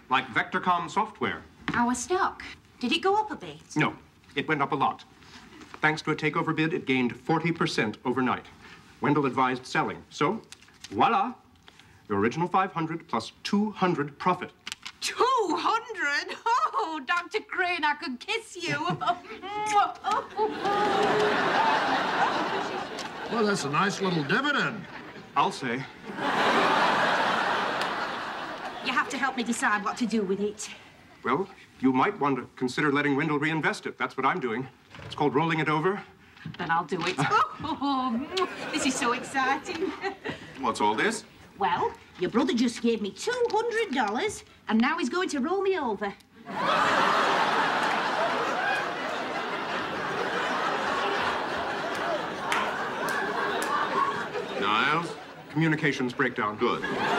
like Vectorcom software. Our stock. Did it go up a bit? No, it went up a lot. Thanks to a takeover bid, it gained 40% overnight. Wendell advised selling. So, voila, the original 500 plus 200 profit. 200? Oh, Dr. Crane, I could kiss you. Well, that's a nice little dividend. I'll say. You have to help me decide what to do with it. Well, you might want to consider letting Wendell reinvest it. That's what I'm doing. It's called rolling it over. Then I'll do it. Oh, this is so exciting. What's all this? Well, your brother just gave me $200, and now he's going to roll me over. Niles? Communications breakdown. Good.